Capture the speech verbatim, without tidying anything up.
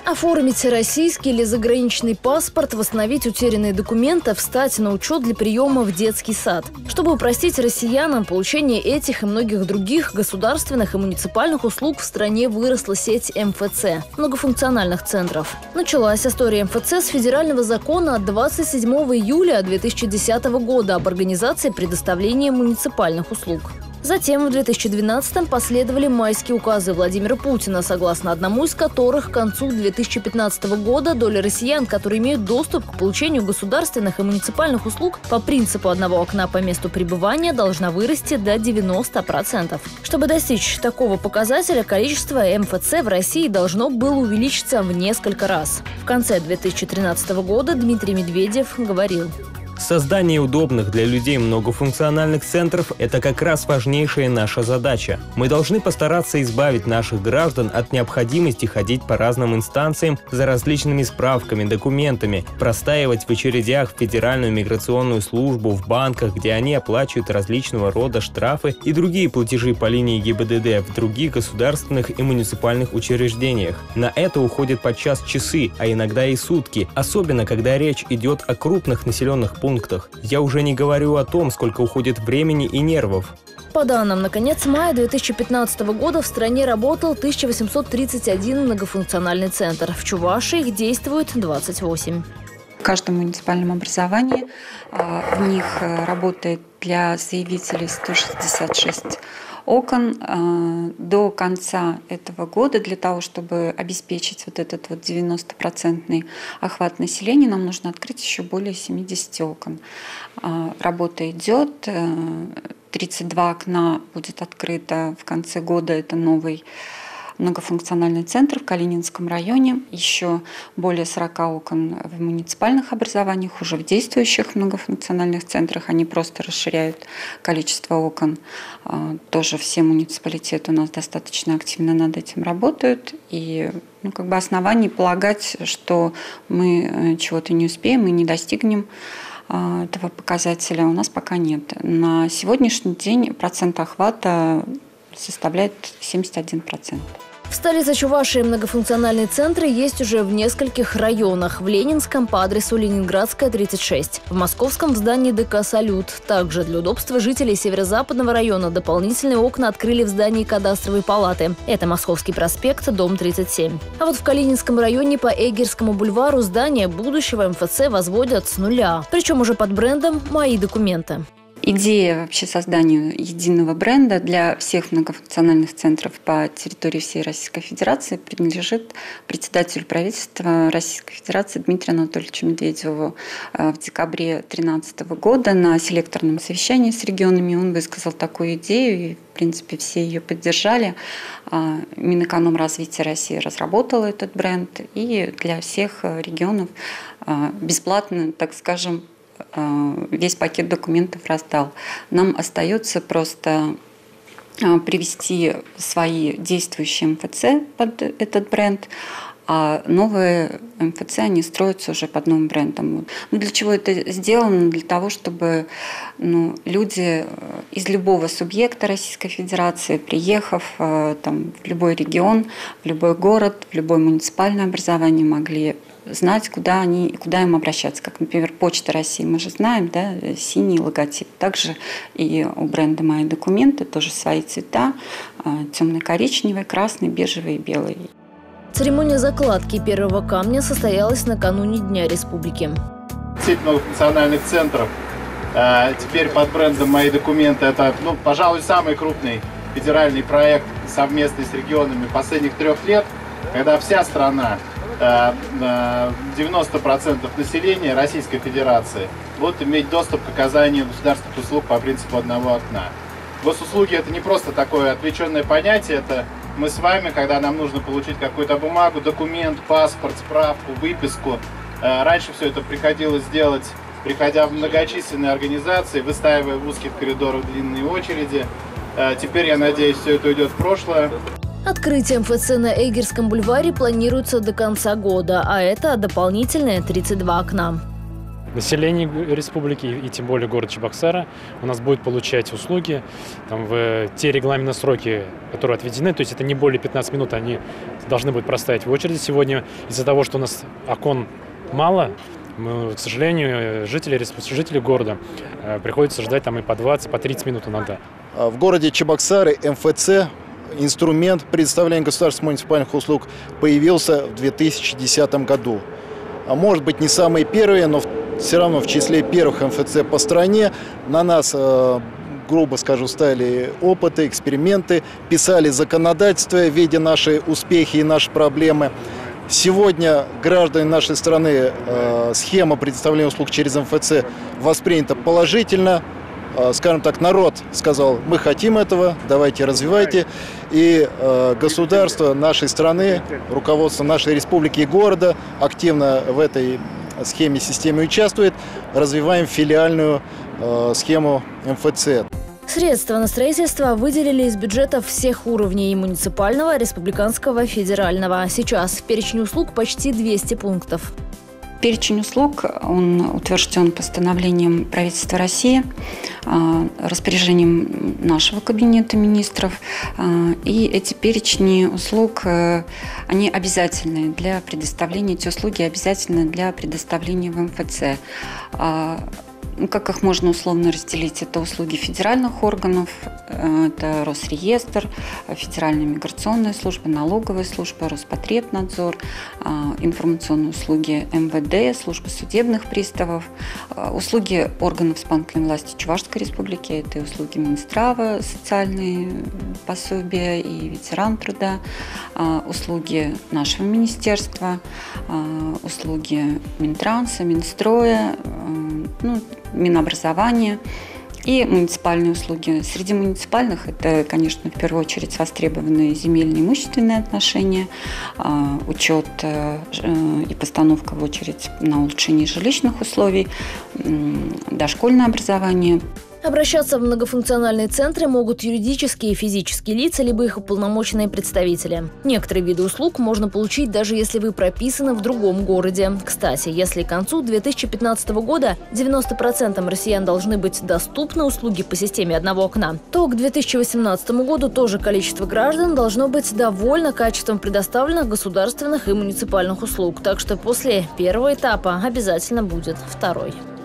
Оформить российский или заграничный паспорт, восстановить утерянные документы, встать на учет для приема в детский сад. Чтобы упростить россиянам получение этих и многих других государственных и муниципальных услуг, в стране выросла сеть эм эф цэ – многофункциональных центров. Началась история эм эф цэ с федерального закона от двадцать седьмого июля две тысячи десятого года об организации предоставления муниципальных услуг. Затем в две тысячи двенадцатом последовали майские указы Владимира Путина, согласно одному из которых к концу две тысячи пятнадцатого года доля россиян, которые имеют доступ к получению государственных и муниципальных услуг по принципу одного окна по месту пребывания, должна вырасти до девяноста процентов. Чтобы достичь такого показателя, количество эм эф цэ в России должно было увеличиться в несколько раз. В конце две тысячи тринадцатого года Дмитрий Медведев говорил: Создание удобных для людей многофункциональных центров – это как раз важнейшая наша задача. Мы должны постараться избавить наших граждан от необходимости ходить по разным инстанциям за различными справками, документами, простаивать в очередях в Федеральную миграционную службу, в банках, где они оплачивают различного рода штрафы и другие платежи по линии гэ и бэ дэ дэ в других государственных и муниципальных учреждениях. На это уходят подчас часы, а иногда и сутки, особенно когда речь идет о крупных населенных пунктах. пунктах. Я уже не говорю о том, сколько уходит времени и нервов. По данным на конец мая две тысячи пятнадцатого года в стране работал тысяча восемьсот тридцать один многофункциональный центр. В Чувашии их действует двадцать восемь. В каждом муниципальном образовании в них работает для заявителей сто шестьдесят шесть окон. До конца этого года для того, чтобы обеспечить вот этот вот девяностопроцентный охват населения, нам нужно открыть еще более семидесяти окон. Работа идет. тридцать два окна будет открыто в конце года. Это новый многофункциональный центр в Калининском районе, еще более сорока окон в муниципальных образованиях, уже в действующих многофункциональных центрах. Они просто расширяют количество окон. Тоже все муниципалитеты у нас достаточно активно над этим работают. И ну, как бы оснований полагать, что мы чего-то не успеем и не достигнем этого показателя, у нас пока нет. На сегодняшний день процент охвата составляет семьдесят один процент. В столице Чувашии многофункциональные центры есть уже в нескольких районах. В Ленинском по адресу Ленинградская, тридцать шесть. В Московском в здании дэ ка «Салют». Также для удобства жителей Северо-Западного района дополнительные окна открыли в здании кадастровой палаты. Это Московский проспект, дом тридцать семь. А вот в Калининском районе по Эгерскому бульвару здание будущего эм эф цэ возводят с нуля. Причем уже под брендом «Мои документы». Идея вообще создания единого бренда для всех многофункциональных центров по территории всей Российской Федерации принадлежит председателю правительства Российской Федерации Дмитрию Анатольевичу Медведеву. В декабре две тысячи тринадцатого года на селекторном совещании с регионами он высказал такую идею, и в принципе все ее поддержали. Минэкономразвития России разработал этот бренд, и для всех регионов бесплатно, так скажем, весь пакет документов раздал. Нам остается просто привести свои действующие эм эф цэ под этот бренд, а новые эм эф цэ, они строятся уже под новым брендом. Ну, для чего это сделано? Для того, чтобы ну, люди из любого субъекта Российской Федерации, приехав там, в любой регион, в любой город, в любое муниципальное образование, могли знать, куда они, куда им обращаться. Как, например, Почта России, мы же знаем, да, синий логотип. Также и у бренда «Мои документы» тоже свои цвета: темно-коричневый, красный, бежевый и белый. Церемония закладки первого камня состоялась накануне Дня Республики. Сеть многофункциональных центров теперь под брендом «Мои документы» — это, ну, пожалуй, самый крупный федеральный проект совместный с регионами последних трех лет, когда вся страна, девяносто процентов населения Российской Федерации будут иметь доступ к оказанию государственных услуг по принципу одного окна. Госуслуги — это не просто такое отвлеченное понятие, это мы с вами, когда нам нужно получить какую-то бумагу, документ, паспорт, справку, выписку. Раньше все это приходилось делать, приходя в многочисленные организации, выстаивая в узких коридорах длинные очереди. Теперь, я надеюсь, все это уйдет в прошлое. Открытие эм эф цэ на Эгерском бульваре планируется до конца года, а это дополнительные тридцать два окна. население республики и тем более город Чебоксара у нас будет получать услуги там, в те регламентные сроки, которые отведены. То есть это не более пятнадцати минут, они должны будут простоять в очереди сегодня. Из-за того, что у нас окон мало, мы, к сожалению, жители, жители города приходится ждать там и по двадцать, по тридцать минут иногда. В городе Чебоксары эм эф цэ, инструмент предоставления государственных муниципальных услуг, появился в две тысячи десятом году. А может быть, не самые первые, но все равно в числе первых эм эф цэ по стране. На нас, грубо скажу, ставили опыты, эксперименты, писали законодательство, видя наши успехи и наши проблемы. Сегодня граждане нашей страны э, схема предоставления услуг через эм эф цэ воспринята положительно. Э, скажем так, народ сказал, мы хотим этого, давайте развивайте. И э, государство нашей страны, руководство нашей республики и города активно в этой схеме, системе участвует. Развиваем филиальную э, схему эм эф цэ. Средства на строительство выделили из бюджетов всех уровней – муниципального, республиканского, федерального. Сейчас в перечне услуг почти двести пунктов. Перечень услуг, он утвержден постановлением правительства России, распоряжением нашего кабинета министров. И эти перечни услуг, они обязательны для предоставления, эти услуги обязательны для предоставления в эм эф цэ. Как их можно условно разделить? Это услуги федеральных органов, это Росреестр, Федеральная миграционная служба, налоговая служба, Роспотребнадзор, информационные услуги эм вэ дэ, служба судебных приставов, услуги органов исполнительной власти Чувашской республики, это и услуги Минздрава, социальные пособия и ветеран труда, услуги нашего министерства, услуги Минтранса, Минстроя, ну, Минобразования и муниципальные услуги. Среди муниципальных это, конечно, в первую очередь востребованные земельные имущественные отношения, учет и постановка в очередь на улучшение жилищных условий, дошкольное образование. Обращаться в многофункциональные центры могут юридические и физические лица, либо их уполномоченные представители. Некоторые виды услуг можно получить, даже если вы прописаны в другом городе. Кстати, если к концу две тысячи пятнадцатого года девяноста процентам россиян должны быть доступны услуги по системе одного окна, то к две тысячи восемнадцатому году тоже количество граждан должно быть довольно качеством предоставленных государственных и муниципальных услуг. Так что после первого этапа обязательно будет второй.